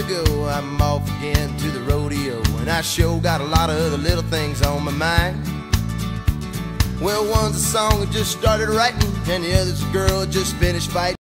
we go, I'm off again to the rodeo, and I sure got a lot of other little things on my mind. Well, one's a song I just started writing, and the other's a girl I just finished fighting.